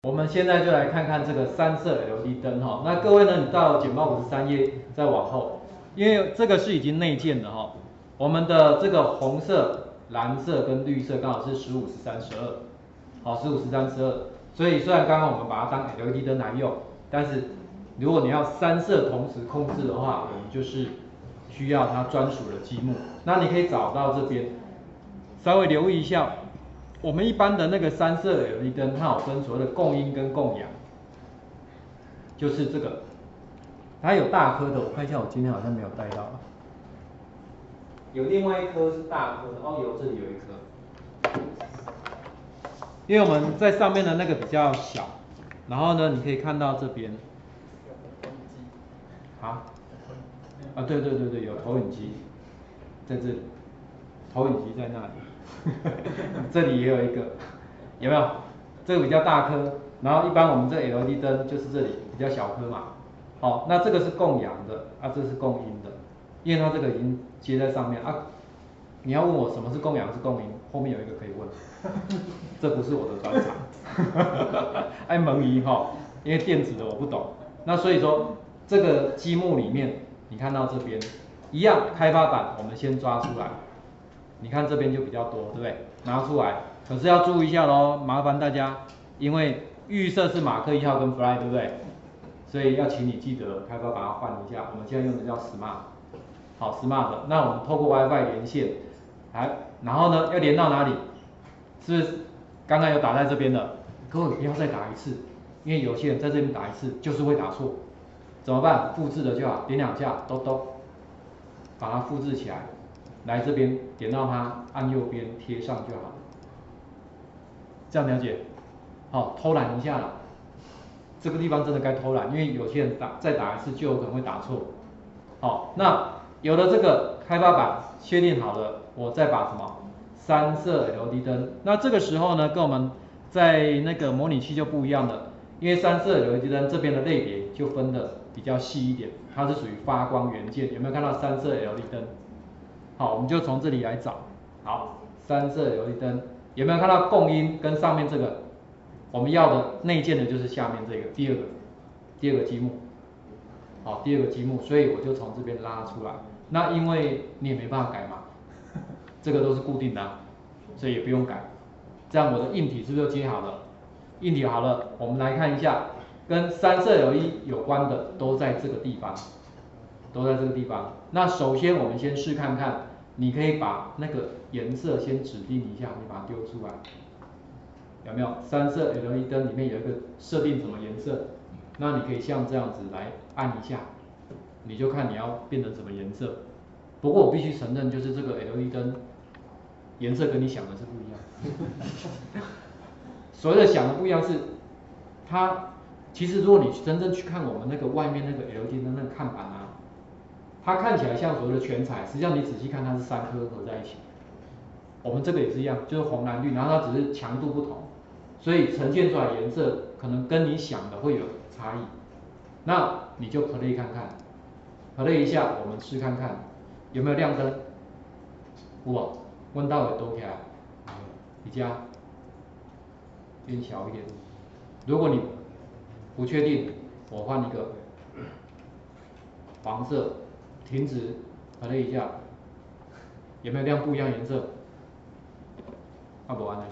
我们现在就来看看这个三色 LED 灯哈。那各位呢，你到简报53页再往后，因为这个是已经内建的哈。我们的这个红色、蓝色跟绿色刚好是15、13、12，好，15、13、12。所以虽然刚刚我们把它当 LED 灯来用，但是如果你要三色同时控制的话，我们就是需要它专属的积木。那你可以找到这边，稍微留意一下。我们一般的那个三色 LED 灯，它有分所谓的供阴跟供阳，就是这个，它有大颗的，我看一下，我今天好像没有带到，有另外一颗是大颗的，哦，有，这里有一颗，因为我们在上面的那个比较小，然后呢，你可以看到这边，啊，对，有投影机在这里，投影机在那里，这里也有一个。有没有？这个比较大颗，然后一般我们这 LED 灯就是这里比较小颗嘛。好，那这个是供阳的，这是供阴的，因为它这个已经接在上面啊。你要问我什么是供阳是供阴，后面有一个可以问，这不是我的专长。爱蒙疑哈，因为电子的我不懂。那所以说这个积木里面，你看到这边一样开发版，我们先抓出来。你看这边就比较多，对不对？拿出来。可是要注意一下咯，麻烦大家，因为预设是马克1号跟 Fly， 对不对？所以要请你记得开发把它换一下。我们现在用的叫 Smart， 好 Smart。那我们透过 WiFi 连线，然后呢要连到哪里？是不是刚刚有打在这边的？各位不要再打一次，因为有些人在这边打一次就是会打错，怎么办？复制了就好，点2下，咚咚，把它复制起来。来这边点到它，按右边贴上就好，这样了解？好，偷懒一下啦，这个地方真的该偷懒，因为有些人再打一次就有可能会打错。好，那有了这个开发版确定好了，我再把什么三色 LED 灯，那这个时候呢，跟我们在那个模拟器就不一样了，因为三色 LED 灯这边的类别就分的比较细一点，它是属于发光元件，有没有看到三色 LED 灯？好，我们就从这里来找。好，三色 LED 灯有没有看到供阴跟上面这个？我们要的内建的就是下面这个第二个积木。好，第二个积木，所以我就从这边拉出来。那因为你也没办法改嘛，这个都是固定的所以也不用改。这样我的硬体是不是就接好了？硬体好了，我们来看一下，跟三色 LED 有关的都在这个地方。都在这个地方。那首先我们先试看看，你可以把那个颜色先指定一下，你把它丢出来，有没有？三色 LED 灯里面有一个设定什么颜色，那你可以像这样子来按一下，你就看你要变成什么颜色。不过我必须承认，就是这个 LED 灯颜色跟你想的是不一样。所谓的想的不一样是，它其实如果你真正去看我们那个外面那个 LED 灯那个看板啊。它看起来像所谓的全彩，实际上你仔细看它是3颗合在一起。我们这个也是一样，就是红蓝绿，然后它只是强度不同，所以呈现出来颜色可能跟你想的会有差异。那你就 play 看看 ，play 一下，我们试看看有没有亮灯。哇，温到尾都起来，比较变小一点。如果你不确定，我换一个黄色。停止，play一下，有没有亮不一样颜色？不然呢？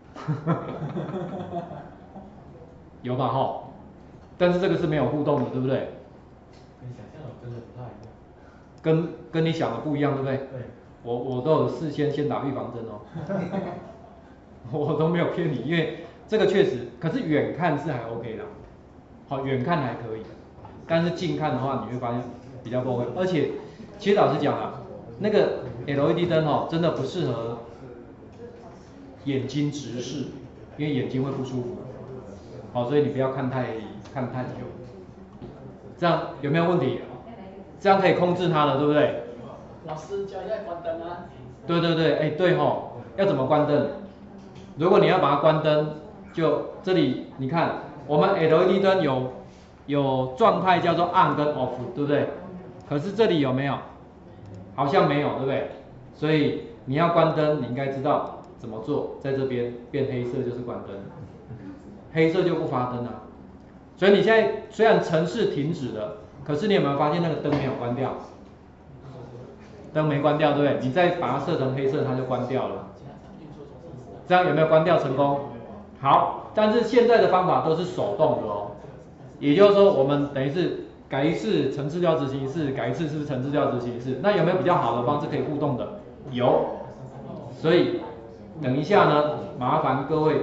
有吧哈？但是这个是没有互动的，对不对？ 跟想象的真的不太一样。 跟你想的不一样，对不对？ 对。 我都有事先打预防针哦。我都没有骗你，因为这个确实，可是远看是还 OK 的，好，远看还可以，但是近看的话，你会发现比较不 OK。而且，其实老实讲啊，那个 LED 灯哦，真的不适合眼睛直视，因为眼睛会不舒服。好，所以你不要看太久。这样有没有问题？这样可以控制它了，对不对？ 老师教一下关灯啊。 对，对吼，要怎么关灯？如果你要把它关灯，就这里你看，我们 LED 灯有状态叫做 on 跟 off， 对不对？可是这里有没有？好像没有，对不对？所以你要关灯，你应该知道怎么做，在这边变黑色就是关灯。 黑色就不发灯啊。所以你现在虽然程式停止了，可是你有没有发现那个灯没有关掉？灯没关掉，对不对？你再把它设成黑色，它就关掉了。这样有没有关掉成功？好，但是现在的方法都是手动的哦，也就是说我们等于是改一次程式就要执行一次，改一次是不是程式就要执行一次？那有没有比较好的方式可以互动的？有，所以等一下呢，麻烦各位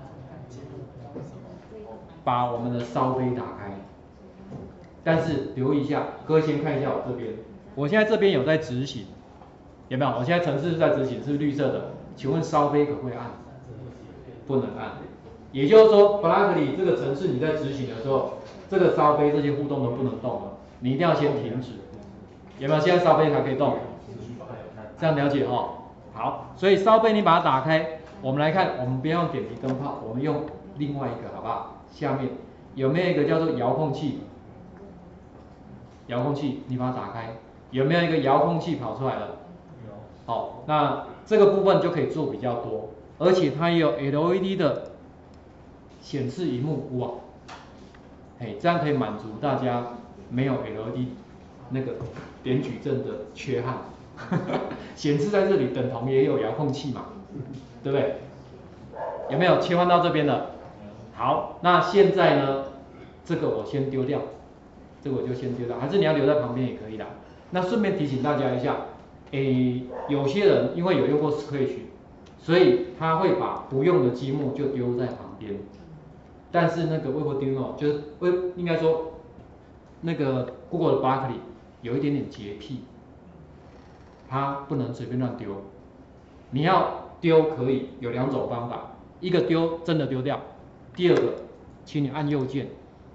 把我们的烧杯打开，但是留意一下，各位先看一下我这边，我现在这边有在执行，有没有？我现在程式是在执行，是绿色的，请问烧杯可不可以按？不能按。也就是说 ，Blockly 这个程式你在执行的时候，这个烧杯这些互动都不能动了，你一定要先停止。有没有？现在烧杯才可以动，这样了解哦。好，所以烧杯你把它打开，我们来看，我们不要用点击灯泡，我们用另外一个，好不好？下面有没有一个叫做遥控器？遥控器，你把它打开，有没有一个遥控器跑出来了？有。好，那这个部分就可以做比较多，而且它也有 LED 的显示萤幕，哇，嘿，这样可以满足大家没有 LED 那个点矩阵的缺憾。显示在这里等同也有遥控器嘛，对不对？有没有切换到这边的？好，那现在呢，这个我先丢掉，这个我就先丢掉，还是你要留在旁边也可以的。那顺便提醒大家一下，有些人因为有用过 Scratch， 所以他会把不用的积木就丢在旁边。但是那个 Webdriver 就是应该说那个 Google 的 Blockly 有一点点洁癖，它不能随便乱丢。你要丢可以有两种方法，一个丢真的丢掉，第二个，请你按右键。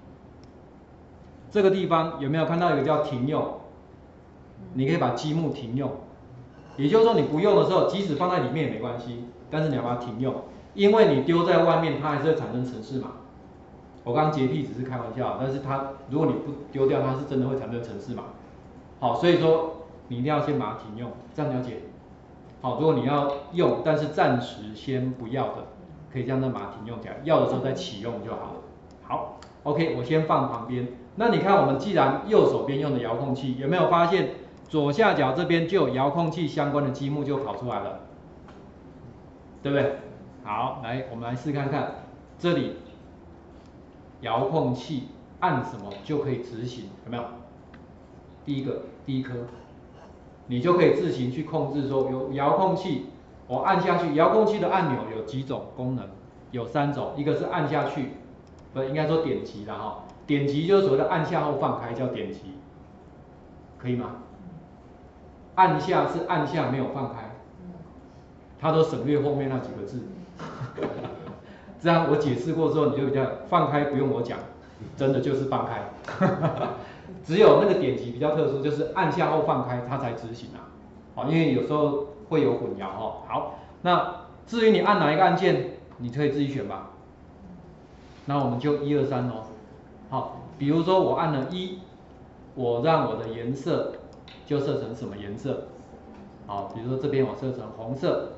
这个地方有没有看到一个叫停用？你可以把积木停用，也就是说你不用的时候，即使放在里面也没关系，但是你要把它停用，因为你丢在外面，它还是会产生程式码。我刚刚洁癖只是开玩笑，但是它如果你不丢掉，它是真的会产生程式码。好，所以说你一定要先把它停用，这样了解。好，如果你要用，但是暂时先不要的，可以这样把它停用起来，要的时候再启用就好了。好 ，OK， 我先放旁边。那你看，我们既然右手边用的遥控器，有没有发现左下角这边就有遥控器相关的积木就跑出来了，对不对？好，来，我们来试看看，这里遥控器按什么就可以执行，有没有？第一颗，你就可以自行去控制说，有遥控器，我按下去，遥控器的按钮有几种功能？有3种，一个是按下去，不应该说点击啦哈，点击就是所谓的按下后放开叫点击，可以吗？按下是按下没有放开，它都省略后面那几个字。这样我解释过之后，你就比较放开不用我讲，真的就是放开。只有那个点击比较特殊，就是按下后放开它才执行啊。好，因为有时候会有混淆哦。好，那至于你按哪一个按键，你可以自己选吧。那我们就1、2、3哦。好，比如说我按了1，我让我的颜色就设成什么颜色？好，比如说这边我设成红色。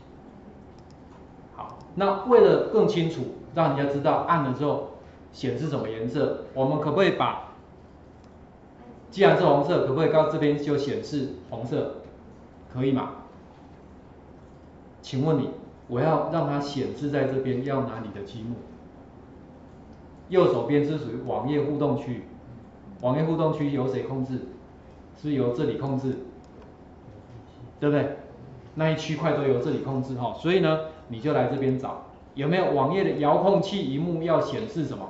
好，那为了更清楚，让人家知道按了之后显示什么颜色，我们可不可以把，既然是红色，可不可以到这边就显示红色？可以吗？请问你，我要让它显示在这边，要哪里的积木？右手边是属于网页互动区，网页互动区由谁控制？是由这里控制，对不对？那一区块都由这里控制哈，所以呢，你就来这边找有没有网页的遥控器萤幕要显示什么？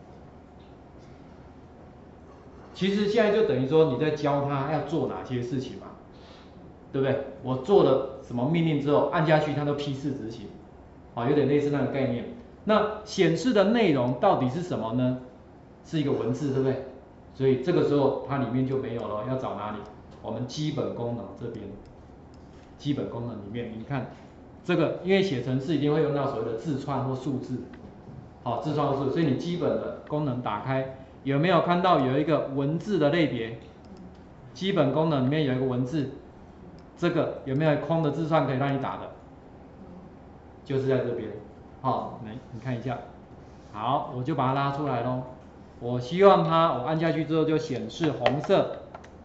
其实现在就等于说你在教他要做哪些事情嘛，对不对？我做了什么命令之后，按下去它都批示执行，啊，有点类似那个概念。那显示的内容到底是什么呢？是一个文字，对不对？所以这个时候它里面就没有了，要找哪里？我们基本功能这边，基本功能里面，你看这个，因为写程式一定会用到所谓的字串或数字，好，字串或数字，所以你基本的功能打开，有没有看到有一个文字的类别？基本功能里面有一个文字，这个有没有空的字串可以让你打的？就是在这边，好，来你看一下， 好，我就把它拉出来咯。我希望它，我按下去之后就显示红色，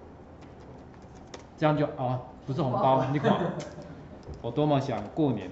这样就哦，不是红包，你看，我多么想过年。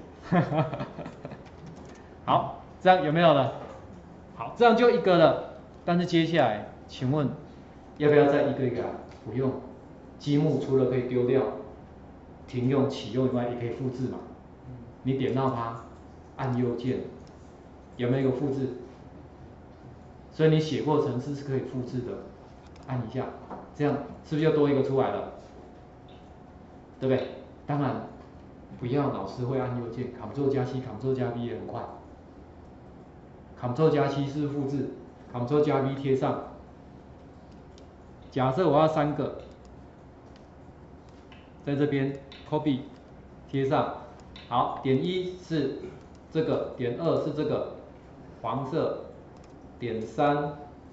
好，这样有没有了？好，这样就一个了。但是接下来，请问要不要再一个一个啊？不用，积木除了可以丢掉、停用、启用以外，也可以复制嘛。你点到它，按右键，有没有一个复制？所以你写过程式是可以复制的，按一下，这样是不是就多一个出来了？对不对？当然，不要老师会按右键，Ctrl 加 C、Ctrl 加 V 也很快。Ctrl 加 C 是复制 ，Ctrl 加 V 贴上。假设我要3个，在这边 copy 贴上。好，点1是这个，点2是这个，黄色，点3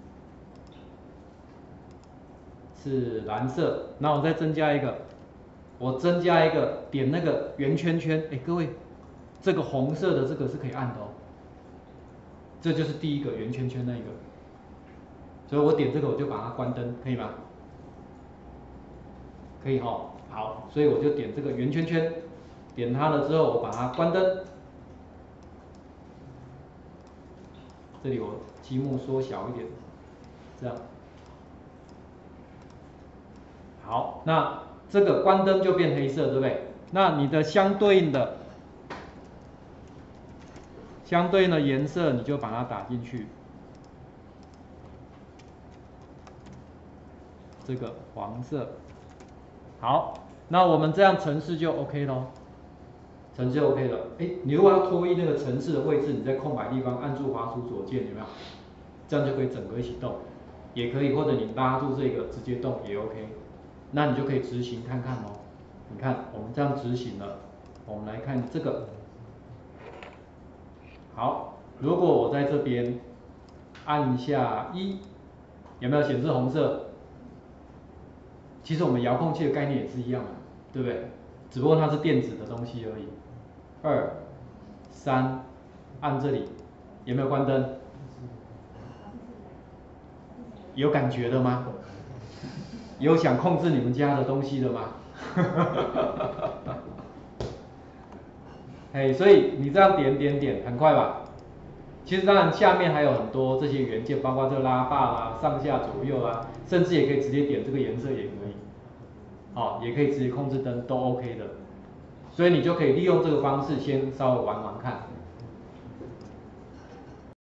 是蓝色。那我再增加一个，我增加一个点那个圆圈圈。哎，各位，这个红色的这个是可以按的哦。这就是第一个圆圈圈那一个，所以我点这个我就把它关灯，可以吗？可以齁，好，所以我就点这个圆圈圈，点它了之后我把它关灯。这里我积木缩小一点，这样。好，那这个关灯就变黑色，对不对？那你的相对应的颜色你就把它打进去。这个黄色。好，那我们这样程式就 OK 咯，程式就 OK 了。你如果要拖移那个程式的位置，你在空白地方按住滑鼠左键，有没有？这样就可以整个一起动，也可以，或者你拉住这个直接动也 OK。那你就可以执行看看哦。你看，我们这样执行了，我们来看这个。好，如果我在这边按下1，有没有显示红色？其实我们遥控器的概念也是一样的，对不对？只不过它是电子的东西而已。2、3，按这里，有没有关灯？有感觉了吗？有想控制你们家的东西了吗？所以你这样点，很快吧？其实当然下面还有很多这些元件，包括这个拉霸啦、上下左右啦，甚至也可以直接点这个颜色也可以，也可以直接控制灯都 OK 的。所以你就可以利用这个方式先稍微玩玩看。